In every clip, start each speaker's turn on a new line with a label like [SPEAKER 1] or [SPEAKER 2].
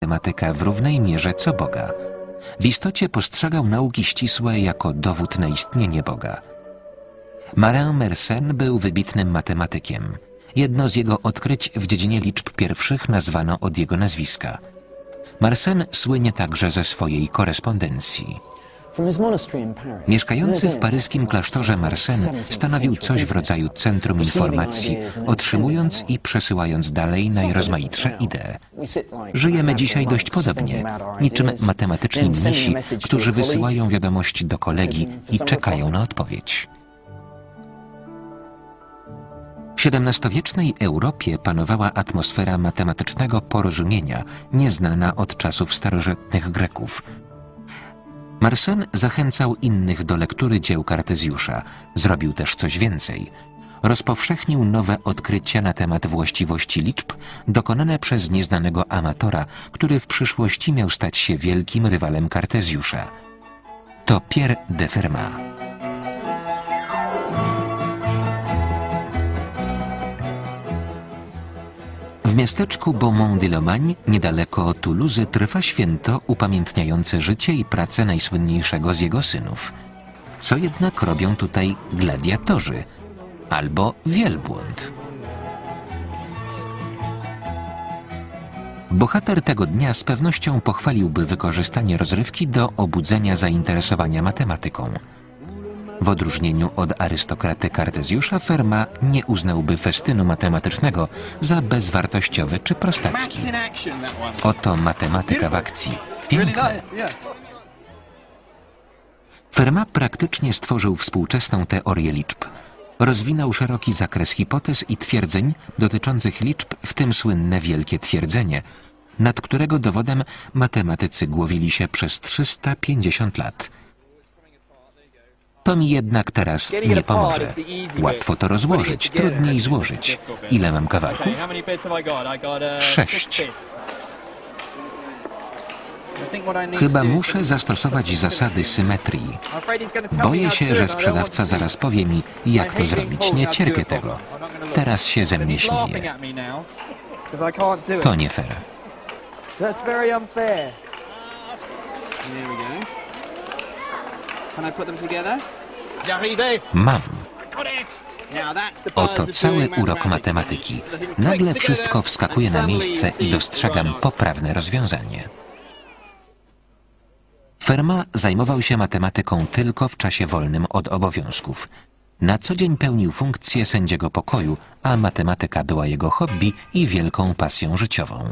[SPEAKER 1] matematyka w równej mierze co Boga. W istocie postrzegał nauki ścisłe jako dowód na istnienie Boga. Marin Mersenne był wybitnym matematykiem. Jedno z jego odkryć w dziedzinie liczb pierwszych nazwano od jego nazwiska. Mersenne słynie także ze swojej korespondencji. Mieszkający w paryskim klasztorze Mersenne stanowił coś w rodzaju centrum informacji, otrzymując i przesyłając dalej najrozmaitsze idee. Żyjemy dzisiaj dość podobnie, niczym matematyczni mnisi, którzy wysyłają wiadomość do kolegi i czekają na odpowiedź. W XVII-wiecznej Europie panowała atmosfera matematycznego porozumienia, nieznana od czasów starożytnych Greków. Mersenne zachęcał innych do lektury dzieł Kartezjusza. Zrobił też coś więcej. Rozpowszechnił nowe odkrycia na temat właściwości liczb dokonane przez nieznanego amatora, który w przyszłości miał stać się wielkim rywalem Kartezjusza. To Pierre de Fermat. W miasteczku Beaumont-de-Lomagne, niedaleko Toulouse, trwa święto upamiętniające życie i pracę najsłynniejszego z jego synów. Co jednak robią tutaj gladiatorzy albo wielbłąd? Bohater tego dnia z pewnością pochwaliłby wykorzystanie rozrywki do obudzenia zainteresowania matematyką. W odróżnieniu od arystokraty Kartezjusza, Fermat nie uznałby festynu matematycznego za bezwartościowy czy prostacki. Oto matematyka w akcji. Piękne. Fermat praktycznie stworzył współczesną teorię liczb. Rozwinął szeroki zakres hipotez i twierdzeń dotyczących liczb, w tym słynne wielkie twierdzenie, nad którego dowodem matematycy głowili się przez 350 lat. To mi jednak teraz nie pomoże. Łatwo to rozłożyć, trudniej złożyć. Ile mam kawałków? 6. Chyba muszę zastosować zasady symetrii. Boję się, że sprzedawca zaraz powie mi, jak to zrobić. Nie cierpię tego. Teraz się ze mnie śmieje. To nie fair. Mam. Oto cały urok matematyki. Nagle wszystko wskakuje na miejsce i dostrzegam poprawne rozwiązanie. Fermat zajmował się matematyką tylko w czasie wolnym od obowiązków. Na co dzień pełnił funkcję sędziego pokoju, a matematyka była jego hobby i wielką pasją życiową.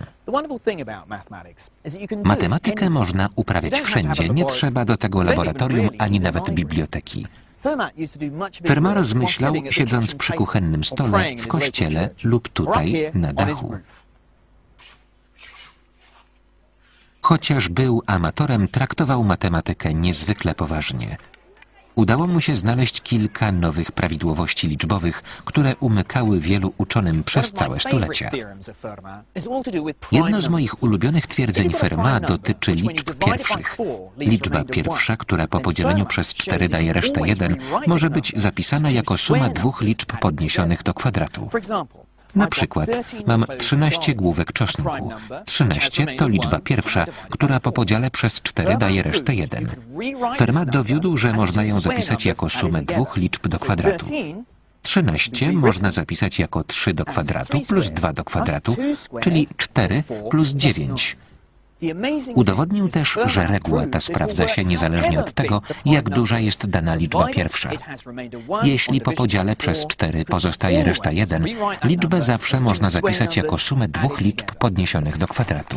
[SPEAKER 1] Matematykę można uprawiać wszędzie, nie trzeba do tego laboratorium ani nawet biblioteki. Fermat rozmyślał, siedząc przy kuchennym stole, w kościele lub tutaj, na dachu. Chociaż był amatorem, traktował matematykę niezwykle poważnie. Udało mu się znaleźć kilka nowych prawidłowości liczbowych, które umykały wielu uczonym przez całe stulecia. Jedno z moich ulubionych twierdzeń Fermat dotyczy liczb pierwszych. Liczba pierwsza, która po podzieleniu przez 4 daje resztę 1, może być zapisana jako suma dwóch liczb podniesionych do kwadratu. Na przykład mam 13 główek czosnku. 13 to liczba pierwsza, która po podziale przez 4 daje resztę 1. Fermat dowiódł, że można ją zapisać jako sumę dwóch liczb do kwadratu. 13 można zapisać jako 3 do kwadratu plus 2 do kwadratu, czyli 4 plus 9. Udowodnił też, że reguła ta sprawdza się niezależnie od tego, jak duża jest dana liczba pierwsza. Jeśli po podziale przez 4 pozostaje reszta 1, liczbę zawsze można zapisać jako sumę dwóch liczb podniesionych do kwadratu.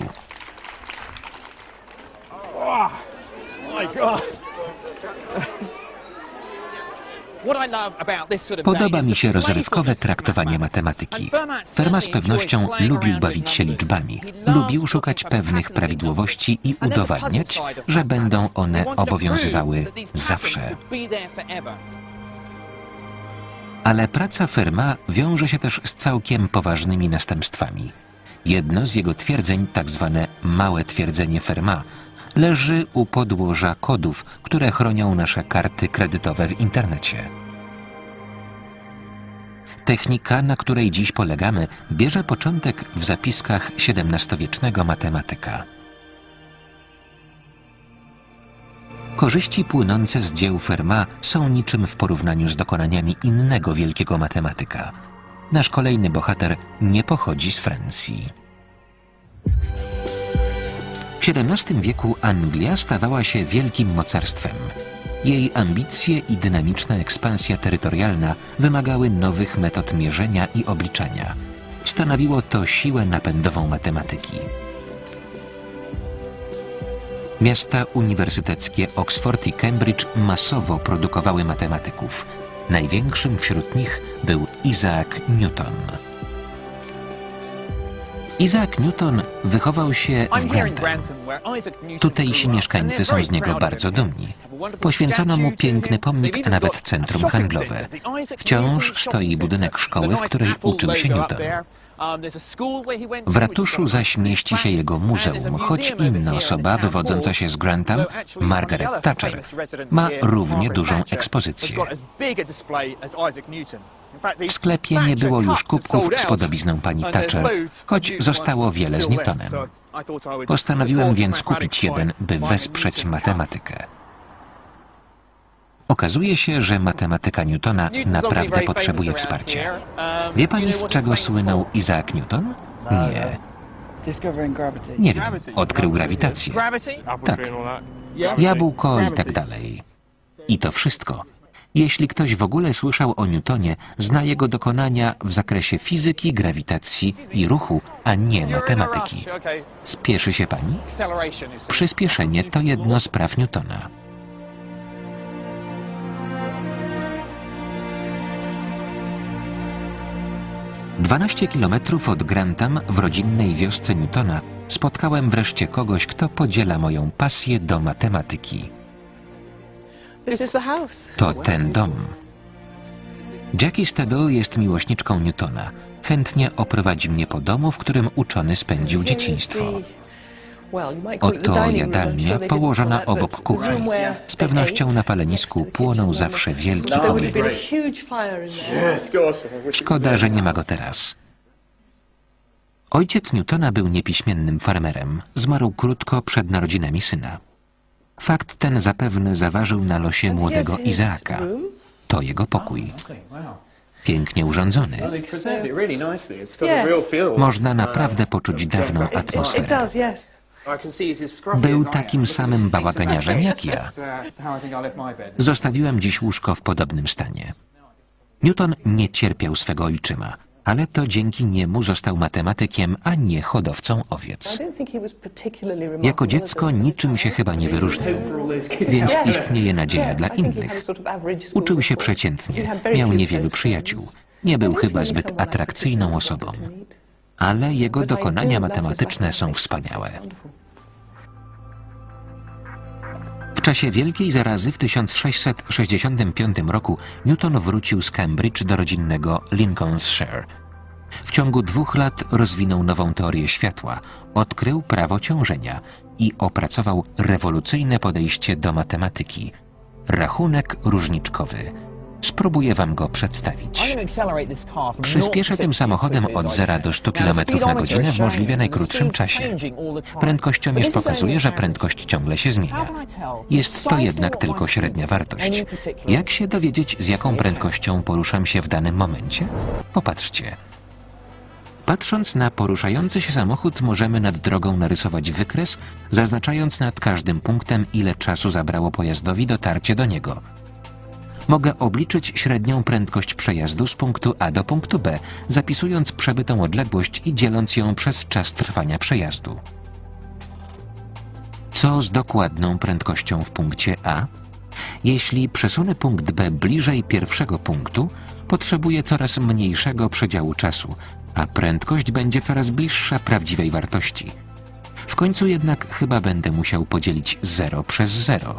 [SPEAKER 1] Podoba mi się rozrywkowe traktowanie matematyki. Fermat z pewnością lubił bawić się liczbami. Lubił szukać pewnych prawidłowości i udowadniać, że będą one obowiązywały zawsze. Ale praca Fermat wiąże się też z całkiem poważnymi następstwami. Jedno z jego twierdzeń, tak zwane małe twierdzenie Fermat, leży u podłoża kodów, które chronią nasze karty kredytowe w internecie. Technika, na której dziś polegamy, bierze początek w zapiskach XVII-wiecznego matematyka. Korzyści płynące z dzieł Fermat są niczym w porównaniu z dokonaniami innego wielkiego matematyka. Nasz kolejny bohater nie pochodzi z Francji. W XVII wieku Anglia stawała się wielkim mocarstwem. Jej ambicje i dynamiczna ekspansja terytorialna wymagały nowych metod mierzenia i obliczania. Stanowiło to siłę napędową matematyki. Miasta uniwersyteckie Oxford i Cambridge masowo produkowały matematyków. Największym wśród nich był Isaac Newton. Isaac Newton wychował się w Grantham. Tutejsi mieszkańcy są z niego bardzo dumni. Poświęcono mu piękny pomnik, a nawet centrum handlowe. Wciąż stoi budynek szkoły, w której uczył się Newton. W ratuszu zaś mieści się jego muzeum, choć inna osoba wywodząca się z Grantham, Margaret Thatcher, ma równie dużą ekspozycję. W sklepie nie było już kubków z podobizną pani Thatcher, choć zostało wiele z Newtonem. Postanowiłem więc kupić jeden, by wesprzeć matematykę. Okazuje się, że matematyka Newtona naprawdę potrzebuje wsparcia. Wie pani, z czego słynął Isaac Newton? Nie. Nie wiem. Odkrył grawitację. Tak. Jabłko i tak dalej. I to wszystko. Jeśli ktoś w ogóle słyszał o Newtonie, zna jego dokonania w zakresie fizyki, grawitacji i ruchu, a nie matematyki. Spieszy się pani? Przyspieszenie to jedno z praw Newtona. Dwanaście kilometrów od Grantham, w rodzinnej wiosce Newtona, spotkałem wreszcie kogoś, kto podziela moją pasję do matematyki. To ten dom. Jackie Stadel jest miłośniczką Newtona. Chętnie oprowadzi mnie po domu, w którym uczony spędził dzieciństwo. Oto jadalnia położona obok kuchni. Z pewnością na palenisku płonął zawsze wielki ogień. Szkoda, że nie ma go teraz. Ojciec Newtona był niepiśmiennym farmerem. Zmarł krótko przed narodzinami syna. Fakt ten zapewne zaważył na losie młodego Izaaka. To jego pokój. Pięknie urządzony. Można naprawdę poczuć dawną atmosferę. Był takim samym bałaganiarzem jak ja. Zostawiłem dziś łóżko w podobnym stanie. Newton nie cierpiał swego ojczyma, ale to dzięki niemu został matematykiem, a nie hodowcą owiec. Jako dziecko niczym się chyba nie wyróżnił, więc istnieje nadzieja dla innych. Uczył się przeciętnie, miał niewielu przyjaciół. Nie był chyba zbyt atrakcyjną osobą. Ale jego dokonania matematyczne są wspaniałe. W czasie Wielkiej Zarazy w 1665 roku Newton wrócił z Cambridge do rodzinnego Lincolnshire. W ciągu 2 lat rozwinął nową teorię światła, odkrył prawo ciążenia i opracował rewolucyjne podejście do matematyki – rachunek różniczkowy. Spróbuję wam go przedstawić. Przyspieszę tym samochodem od 0 do 100 km na godzinę w możliwie najkrótszym czasie. Prędkościomierz pokazuje, że prędkość ciągle się zmienia. Jest to jednak tylko średnia wartość. Jak się dowiedzieć, z jaką prędkością poruszam się w danym momencie? Popatrzcie. Patrząc na poruszający się samochód, możemy nad drogą narysować wykres, zaznaczając nad każdym punktem, ile czasu zabrało pojazdowi dotarcie do niego. Mogę obliczyć średnią prędkość przejazdu z punktu A do punktu B, zapisując przebytą odległość i dzieląc ją przez czas trwania przejazdu. Co z dokładną prędkością w punkcie A? Jeśli przesunę punkt B bliżej pierwszego punktu, potrzebuję coraz mniejszego przedziału czasu, a prędkość będzie coraz bliższa prawdziwej wartości. W końcu jednak chyba będę musiał podzielić 0 przez 0.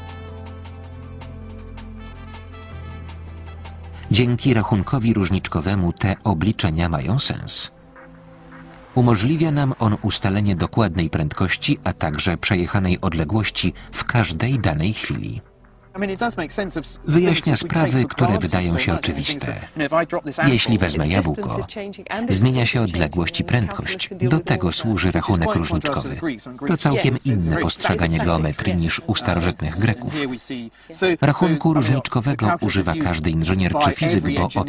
[SPEAKER 1] Dzięki rachunkowi różniczkowemu te obliczenia mają sens. Umożliwia nam on ustalenie dokładnej prędkości, a także przejechanej odległości w każdej danej chwili. Wyjaśnia sprawy, które wydają się oczywiste. Jeśli wezmę jabłko, zmienia się odległość i prędkość. Do tego służy rachunek różniczkowy. To całkiem inne postrzeganie geometrii niż u starożytnych Greków. Rachunku różniczkowego używa każdy inżynier czy fizyk, bo